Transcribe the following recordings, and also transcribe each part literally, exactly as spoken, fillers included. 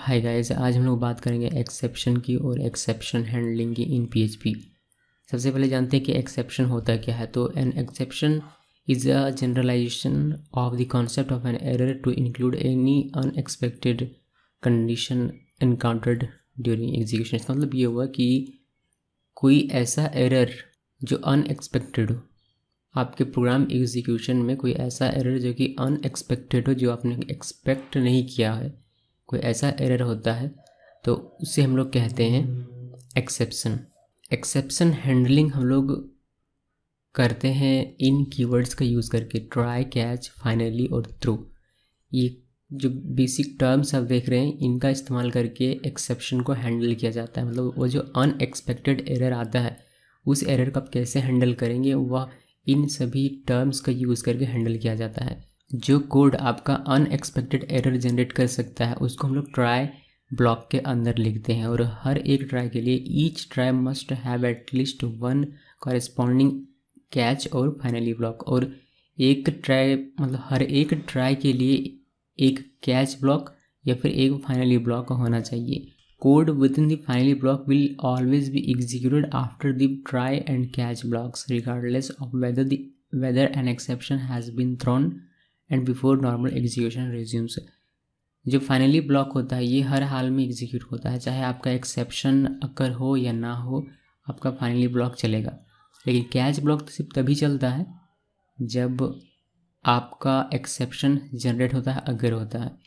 Hi guys, आज हम लोग बात करेंगे एक्सेप्शन की और एक्सेप्शन हैंडलिंग की इन पीएचपी। सबसे पहले जानते हैं कि एक्सेप्शन होता क्या है। तो an exception is a generalisation of the concept of an error to include any unexpected condition encountered during execution. इसका मतलब ये हुआ कि कोई ऐसा एरर जो अनएक्सपेक्टेड हो, आपके प्रोग्राम एग्जीक्यूशन में कोई ऐसा एरर जो कि अनएक्सपेक्टेड हो, जो आपने एक्सपेक्ट नहीं किया है, कोई ऐसा एरर होता है तो उसे हम लोग कहते हैं एक्सेप्शन। एक्सेप्शन हैंडलिंग हम लोग करते हैं इन कीवर्ड्स का यूज़ करके, ट्राई, कैच, फाइनली और थ्रो। ये जो बेसिक टर्म्स आप देख रहे हैं, इनका इस्तेमाल करके एक्सेप्शन को हैंडल किया जाता है। मतलब वो जो अनएक्सपेक्टेड एरर आता है, उस एरर को आप कैसे हैंडल करेंगे, वह इन सभी टर्म्स का यूज़ करके हैंडल किया जाता है। जो कोड आपका अनएक्सपेक्टेड एरर जनरेट कर सकता है, उसको हम लोग ट्राई ब्लॉक के अंदर लिखते हैं। और हर एक ट्राई के लिए each try must have at least one corresponding catch और फाइनली ब्लॉक। और एक ट्राई मतलब हर एक ट्राई के लिए एक कैच ब्लॉक या फिर एक फाइनली ब्लॉक होना चाहिए। Code within the finally block will always be executed after the try and catch blocks regardless of whether the whether an exception has been thrown and before normal execution resumes. जो finally block होता है ये हर हाल में execute होता है, चाहे आपका exception अकर हो या ना हो, आपका फाइनली ब्लॉक चलेगा। लेकिन कैच ब्लॉक तो सिर्फ तभी चलता है जब आपका एक्सेप्शन जनरेट होता है, अगर होता है।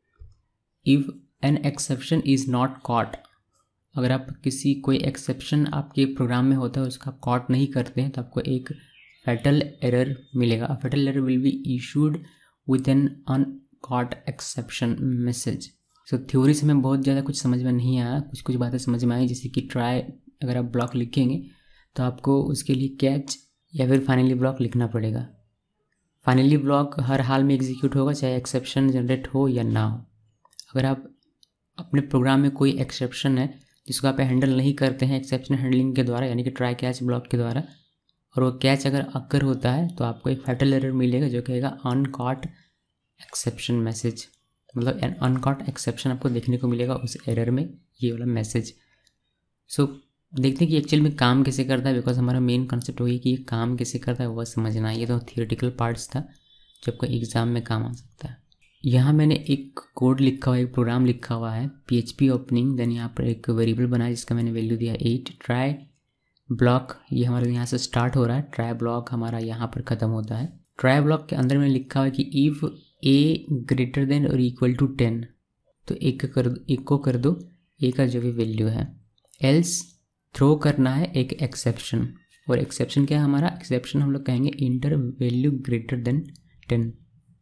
If an exception is not caught, अगर आप किसी कोई एक्सेप्शन आपके प्रोग्राम में होता है उसका कॉट नहीं करते हैं तो आपको एक फैटल एरर मिलेगा। Fatal error will be issued with an uncaught exception message. So theory से हमें बहुत ज़्यादा कुछ समझ में नहीं आया, कुछ कुछ बातें समझ में आई, जैसे कि ट्राई अगर आप ब्लॉक लिखेंगे तो आपको उसके लिए कैच या फिर फाइनली ब्लॉक लिखना पड़ेगा। फाइनली ब्लॉक हर हाल में एग्जीक्यूट होगा, चाहे एक्सेप्शन जनरेट हो या ना हो। अगर आप अपने प्रोग्राम में कोई एक्सेप्शन है जिसको आप हैंडल नहीं करते हैं एक्सेप्शन हैंडलिंग के द्वारा, यानी कि ट्राई कैच ब्लॉक के द्वारा, और वो कैच अगर अकर होता है तो आपको एक फैटल एरर मिलेगा जो कहेगा अनकॉट एक्सेप्शन मैसेज। मतलब एन अनकॉट एक्सेप्शन आपको देखने को मिलेगा उस एरर में, ये वाला मैसेज। सो so, देखते हैं कि एक्चुअल में काम कैसे करता है, बिकॉज हमारा मेन कॉन्सेप्ट वही कि ये काम कैसे करता है वह समझना है। ये तो थियोरेटिकल पार्ट्स था जो आपको एग्ज़ाम में काम आ सकता है। यहाँ मैंने एक कोड लिखा हुआ है, एक प्रोग्राम लिखा हुआ है पीएचपी ओपनिंग, देन यहाँ पर एक वेरिएबल बनाया जिसका मैंने वैल्यू दिया एट। ट्राई ब्लॉक ये हमारे यहाँ से स्टार्ट हो रहा है, ट्राई ब्लॉक हमारा यहाँ पर ख़त्म होता है। ट्राई ब्लॉक के अंदर मैंने लिखा हुआ है कि इफ़ ए ग्रेटर देन और इक्वल टू टेन, तो एक कर दो, एक को कर दो ए का जो भी वैल्यू है। एल्स थ्रो करना है एक एक्सेप्शन, और एक्सेप्शन क्या है हमारा, एक्सेप्शन हम लोग कहेंगे inter value greater than ten,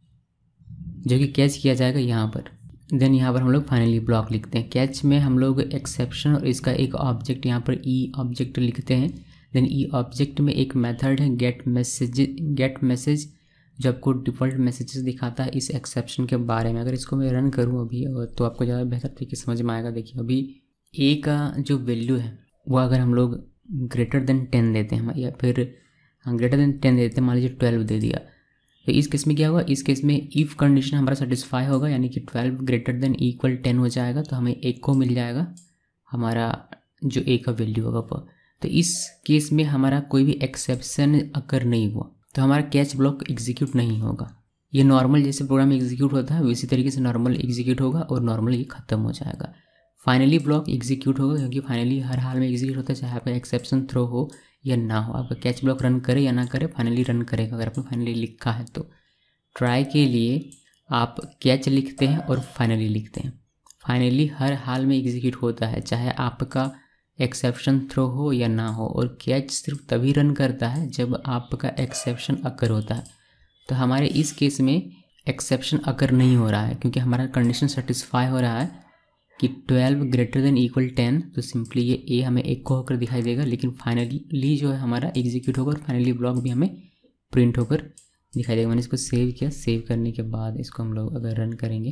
जो कि कैच किया जाएगा यहाँ पर। देन यहाँ पर हम लोग फाइनली ब्लॉक लिखते हैं। कैच में हम लोग एक्सेप्शन और इसका एक ऑब्जेक्ट यहाँ पर ई ऑब्जेक्ट लिखते हैं। देन ई ऑब्जेक्ट में एक मेथड है गेट मैसेज गेट मैसेज जो आपको डिफ़ॉल्ट मैसेजेस दिखाता है इस एक्सेप्शन के बारे में। अगर इसको मैं रन करूँ अभी तो आपको ज़्यादा बेहतर तरीके से समझ में आएगा। देखिए अभी ए का जो वैल्यू है वो अगर हम लोग ग्रेटर देन टेन देते हैं या फिर ग्रेटर देन टेन देते हैं, मान लीजिए ट्वेल्व दे दिया, तो इस केस में क्या होगा, इस केस में इफ़ कंडीशन हमारा सेटिस्फाई होगा, यानी कि twelve greater than equal ten हो जाएगा, तो हमें एक को मिल जाएगा हमारा जो ए का वैल्यू होगा वो। तो इस केस में हमारा कोई भी एक्सेप्शन अकर नहीं हुआ तो हमारा कैच ब्लॉक एग्जीक्यूट नहीं होगा। ये नॉर्मल जैसे प्रोग्राम एग्जीक्यूट होता है उसी तरीके से नॉर्मल एग्जीक्यूट होगा और नॉर्मल ये ख़त्म हो जाएगा। फाइनली ब्लॉक एग्जीक्यूट होगा, क्योंकि फाइनली हर हाल में एग्जीक्यूट होता है, चाहे आपका एक्सेप्शन थ्रो हो या ना हो। आपका कैच ब्लॉक रन करे या ना करे, फाइनली रन करेगा अगर आपने फाइनली लिखा है तो। ट्राई के लिए आप कैच लिखते हैं और फाइनली लिखते हैं। फाइनली हर हाल में एग्जीक्यूट होता है, चाहे आपका एक्सेप्शन थ्रो हो या ना हो, और कैच सिर्फ तभी रन करता है जब आपका एक्सेप्शन अकर होता है। तो हमारे इस केस में एक्सेप्शन अकर नहीं हो रहा है क्योंकि हमारा कंडीशन सेटिस्फाई हो रहा है कि twelve greater than equal ten, तो सिंपली ये ए हमें एक को होकर दिखाई देगा। लेकिन फाइनली जो है हमारा एग्जीक्यूट होगा और फाइनली ब्लॉक भी हमें प्रिंट होकर दिखाई देगा। मैंने इसको सेव किया, सेव करने के बाद इसको हम लोग अगर रन करेंगे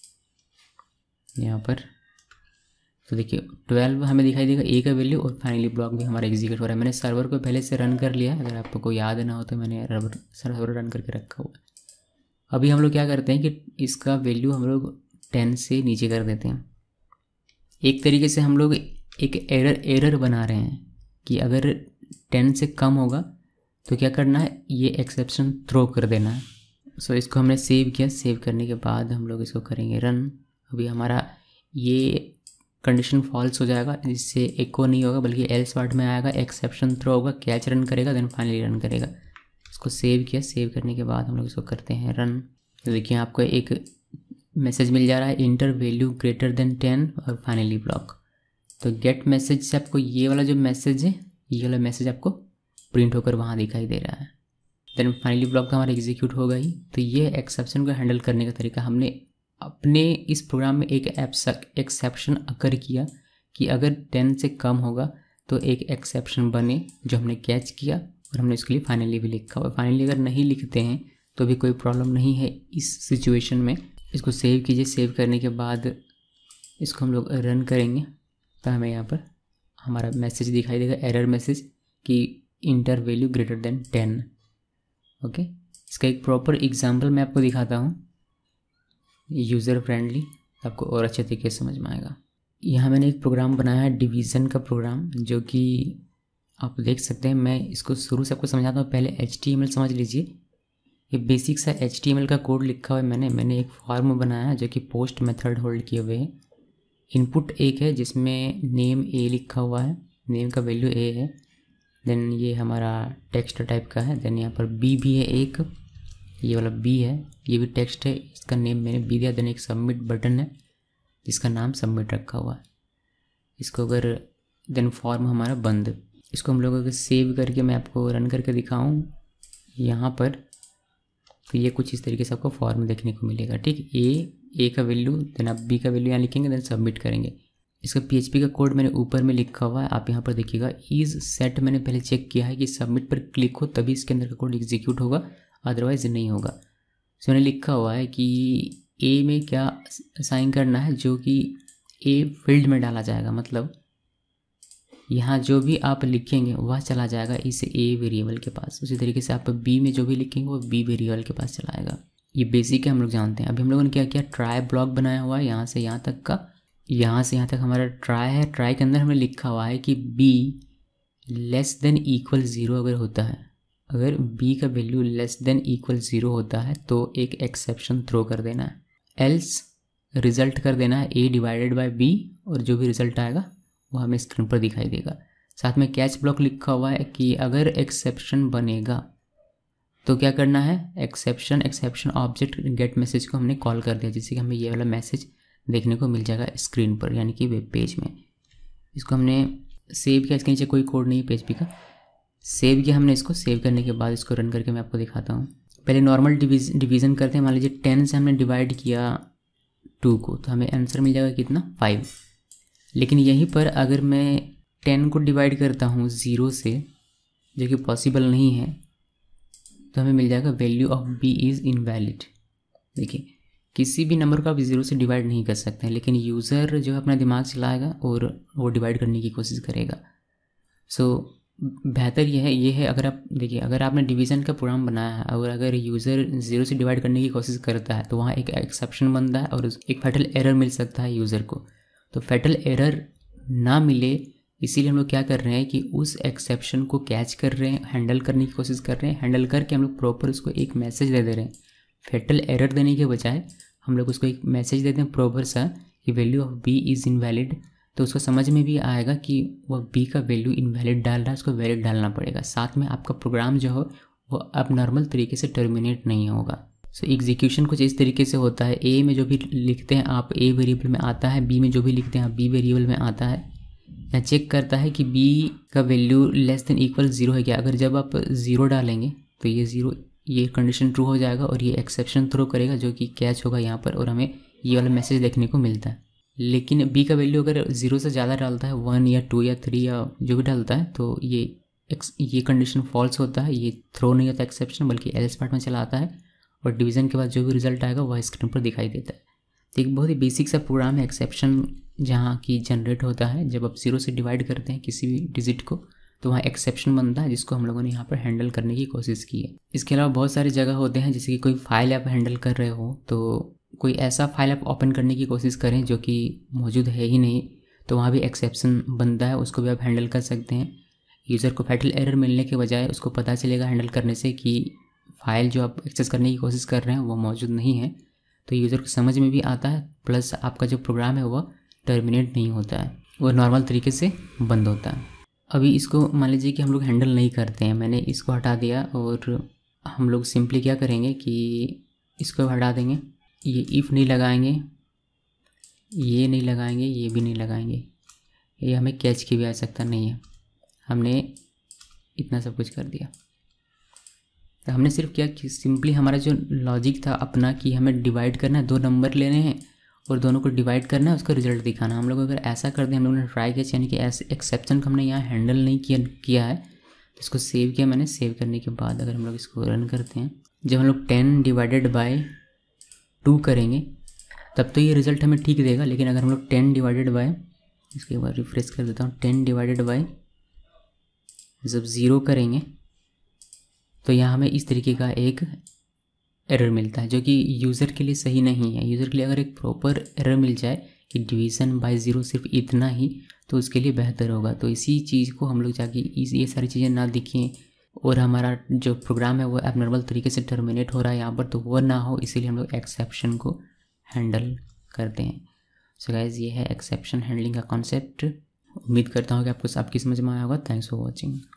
यहाँ पर तो देखिए ट्वेल्व हमें दिखाई देगा ए का वैल्यू, और फाइनली ब्लॉक भी हमारा एग्जीक्यूट हो रहा है। मैंने सर्वर को पहले से रन कर लिया है, अगर आपको याद ना हो तो मैंने सर्वर रन करके रखा हुआ है। अभी हम लोग क्या करते हैं कि इसका वैल्यू हम लोग टेन से नीचे कर देते हैं। एक तरीके से हम लोग एक एरर एरर बना रहे हैं कि अगर टेन से कम होगा तो क्या करना है, ये एक्सेप्शन थ्रो कर देना है। सो so, इसको हमने सेव किया। सेव करने के बाद हम लोग इसको करेंगे रन। अभी हमारा ये कंडीशन फॉल्स हो जाएगा, जिससे एको नहीं होगा बल्कि एल्स पार्ट में आएगा, एक्सेप्शन थ्रो होगा, कैच रन करेगा, देन फाइनली रन करेगा। इसको सेव किया। सेव करने के बाद हम लोग इसको करते हैं रन। तो देखिए आपको एक मैसेज मिल जा रहा है, inter value greater than ten और फाइनली ब्लॉक। तो गेट मैसेज से आपको ये वाला जो मैसेज है, ये वाला मैसेज आपको प्रिंट होकर वहाँ दिखाई दे रहा है। देन फाइनली ब्लॉक का हमारा एग्जीक्यूट होगा ही। तो ये एक्सेप्शन को हैंडल करने का तरीका, हमने अपने इस प्रोग्राम में एक एक्सेप्शन अकर किया कि अगर टेन से कम होगा तो एक एक्सेप्शन बने, जो हमने कैच किया और हमने इसके लिए फाइनली भी लिखा हुआ। फाइनली अगर नहीं लिखते हैं तो भी कोई प्रॉब्लम नहीं है इस सिचुएशन में। इसको सेव कीजिए। सेव करने के बाद इसको हम लोग रन करेंगे तो हमें यहाँ पर हमारा मैसेज दिखाई देगा, एरर मैसेज कि inter value greater than ten. Okay, इसका एक प्रॉपर एग्जांपल मैं आपको दिखाता हूँ, यूज़र फ्रेंडली, आपको और अच्छे तरीके से समझ में आएगा। यहाँ मैंने एक प्रोग्राम बनाया है, डिवीज़न का प्रोग्राम, जो कि आप देख सकते हैं। मैं इसको शुरू से आपको समझाता हूँ। पहले एच टी एम एल समझ लीजिए। ये बेसिक सा एच टी एम एल का कोड लिखा हुआ है मैंने मैंने एक फॉर्म बनाया है जो कि पोस्ट मेथड होल्ड किए हुए है। इनपुट एक है जिसमें नेम ए लिखा हुआ है, नेम का वैल्यू ए है। देन ये हमारा टेक्स्ट टाइप का है। देन यहाँ पर बी भी है एक, ये वाला बी है, ये भी टेक्स्ट है, इसका नेम मैंने बी दिया। देन एक सबमिट बटन है जिसका नाम सबमिट रखा हुआ है। इसको अगर देन फॉर्म हमारा बंद। इसको हम लोग अगर सेव करके मैं आपको रन करके दिखाऊं यहाँ पर, तो ये कुछ इस तरीके से आपको फॉर्म देखने को मिलेगा। ठीक, ए ए का वैल्यू, देन आप बी का वैल्यू यहाँ लिखेंगे, देन सबमिट करेंगे। इसका पीएचपी का कोड मैंने ऊपर में लिखा हुआ है, आप यहाँ पर देखिएगा। इज सेट मैंने पहले चेक किया है कि सबमिट पर क्लिक हो तभी इसके अंदर का कोड एग्जीक्यूट होगा, अदरवाइज नहीं होगा। तो मैंने लिखा हुआ है कि ए में क्या असाइन करना है, जो कि ए फील्ड में डाला जाएगा। मतलब यहाँ जो भी आप लिखेंगे वह चला जाएगा इस ए वेरिएबल के पास। उसी तरीके से आप बी में जो भी लिखेंगे वो बी वेरिएबल के पास चला आएगा। ये बेसिक है, हम लोग जानते हैं। अभी हम लोगों ने क्या किया, ट्राई ब्लॉक बनाया हुआ है यहाँ से यहाँ तक का। यहाँ से यहाँ तक हमारा ट्राई है। ट्राई के अंदर हमने लिखा हुआ है कि B less than equal zero अगर होता है, अगर बी का value less than equal zero होता है तो एक एक्सेप्शन थ्रो कर देना है, एल्स रिजल्ट कर देना है ए डिवाइडेड बाय बी, और जो भी रिजल्ट आएगा वो हमें स्क्रीन पर दिखाई देगा। साथ में कैच ब्लॉक लिखा हुआ है कि अगर एक्सेप्शन बनेगा तो क्या करना है, exception exception object get message को हमने कॉल कर दिया, जिससे कि हमें ये वाला मैसेज देखने को मिल जाएगा स्क्रीन पर, यानी कि वेब पेज में। इसको हमने सेव किया। इसके नीचे कोई कोड नहीं है पीएचपी का। सेव किया हमने इसको। सेव करने के बाद इसको रन करके मैं आपको दिखाता हूँ। पहले नॉर्मल डिवीज डिवीज़न करते हैं। मान लीजिए टेन से हमने डिवाइड किया टू को, तो हमें आंसर मिल जाएगा कितना, फाइव। लेकिन यहीं पर अगर मैं टेन को डिवाइड करता हूँ ज़ीरो से, जो कि पॉसिबल नहीं है, तो हमें मिल जाएगा value of B is invalid. देखिए, किसी भी नंबर को आप ज़ीरो से डिवाइड नहीं कर सकते हैं, लेकिन यूज़र जो है अपना दिमाग चलाएगा और वो डिवाइड करने की कोशिश करेगा। सो so, बेहतर ये है ये है अगर आप देखिए, अगर आपने डिवीज़न का प्रोग्राम बनाया है और अगर यूज़र ज़ीरो से डिवाइड करने की कोशिश करता है तो वहाँ एक एक्सेप्शन बनता है और एक फैटल एरर मिल सकता है यूज़र को। तो फैटल एरर ना मिले इसीलिए हम लोग क्या कर रहे हैं कि उस एक्सेप्शन को कैच कर रहे हैं, हैंडल करने की कोशिश कर रहे हैं। हैंडल करके हम लोग प्रॉपर उसको एक मैसेज दे दे रहे हैं। फैटल एरर देने के बजाय हम लोग उसको एक मैसेज देते हैं प्रॉपर सा कि value of B is invalid. तो उसको समझ में भी आएगा कि वह बी का वैल्यू इनवैलिड डाल रहा है, उसको वैलिड डालना पड़ेगा। साथ में आपका प्रोग्राम जो हो वो अब नॉर्मल तरीके से टर्मिनेट नहीं होगा। सो एग्जीक्यूशन कुछ इस तरीके से होता है। ए में जो भी लिखते हैं आप ए वेरिएबल में आता है, बी में जो भी लिखते हैं आप बी वेरिएबल में आता है। या चेक करता है कि बी का value less than equal zero है क्या। अगर जब आप ज़ीरो डालेंगे तो ये ज़ीरो ये कंडीशन ट्रू हो जाएगा और ये एक्सेप्शन थ्रो करेगा, जो कि कैच होगा यहाँ पर, और हमें ये वाला मैसेज देखने को मिलता है। लेकिन बी का वैल्यू अगर ज़ीरो से ज़्यादा डालता है, वन या टू या थ्री या जो भी डालता है, तो ये एक्स ये कंडीशन फॉल्स होता है, ये थ्रो नहीं होता एक्सेप्शन, बल्कि एल्स पार्ट में चला आता है और डिवीज़न के बाद जो भी रिजल्ट आएगा वह स्क्रीन पर दिखाई देता है। तो एक बहुत ही बेसिक सा प्रोग्राम है एक्सेप्शन, जहाँ की जनरेट होता है जब आप ज़ीरो से डिवाइड करते हैं किसी भी डिजिट को, तो वहाँ एक्सेप्शन बनता है जिसको हम लोगों ने यहाँ पर हैंडल करने की कोशिश की है। इसके अलावा बहुत सारी जगह होते हैं, जैसे कि कोई फाइल आप हैंडल कर रहे हो तो कोई ऐसा फाइल आप ओपन करने की कोशिश करें जो कि मौजूद है ही नहीं, तो वहाँ भी एक्सेप्शन बनता है, उसको भी आप हैंडल कर सकते हैं। यूज़र को फैटल एरर मिलने के बजाय उसको पता चलेगा हैंडल करने से कि फ़ाइल जो आप एक्सेस करने की कोशिश कर रहे हैं वो मौजूद नहीं है, तो यूज़र को समझ में भी आता है, प्लस आपका जो प्रोग्राम है वह टर्मिनेट नहीं होता है, वो नॉर्मल तरीके से बंद होता है। अभी इसको मान लीजिए कि हम लोग हैंडल नहीं करते हैं, मैंने इसको हटा दिया और हम लोग सिंपली क्या करेंगे कि इसको हटा देंगे, ये इफ़ नहीं लगाएंगे, ये नहीं लगाएंगे, ये भी नहीं लगाएंगे, ये हमें कैच की भी आवश्यकता नहीं है, हमने इतना सब कुछ कर दिया। तो हमने सिर्फ क्या कि सिंपली हमारा जो लॉजिक था अपना कि हमें डिवाइड करना है, दो नंबर लेने हैं और दोनों को डिवाइड करना है, उसका रिजल्ट दिखाना। हम लोग अगर ऐसा कर दें, हम लोगों ने ट्राई किया, यानी कि ऐसे एक्सेप्शन को हमने यहाँ हैंडल नहीं किया किया है, तो इसको सेव किया मैंने। सेव करने के बाद अगर हम लोग इसको रन करते हैं, जब हम लोग टेन डिवाइडेड बाई टू करेंगे तब तो ये रिज़ल्ट हमें ठीक देगा, लेकिन अगर हम लोग टेन डिवाइडेड बाई, इसके बाद रिफ्रेश कर देता हूँ, टेन डिवाइडेड बाई जब ज़ीरो करेंगे तो यहाँ हमें इस तरीके का एक एरर मिलता है, जो कि यूज़र के लिए सही नहीं है। यूज़र के लिए अगर एक प्रॉपर एरर मिल जाए कि डिवीज़न बाय ज़ीरो सिर्फ इतना ही, तो उसके लिए बेहतर होगा। तो इसी चीज़ को हम लोग जाके इस ये सारी चीज़ें ना दिखें और हमारा जो प्रोग्राम है वो एबनॉर्मल तरीके से टर्मिनेट हो रहा है यहाँ पर, तो वो ना हो, इसीलिए हम लोग एक्सेप्शन को हैंडल करते हैं। सो गाइस, ये है एक्सेप्शन हैंडलिंग का कॉन्सेप्ट। उम्मीद करता हूँ कि आपको आपकी समझ में आया होगा। Thanks for watching.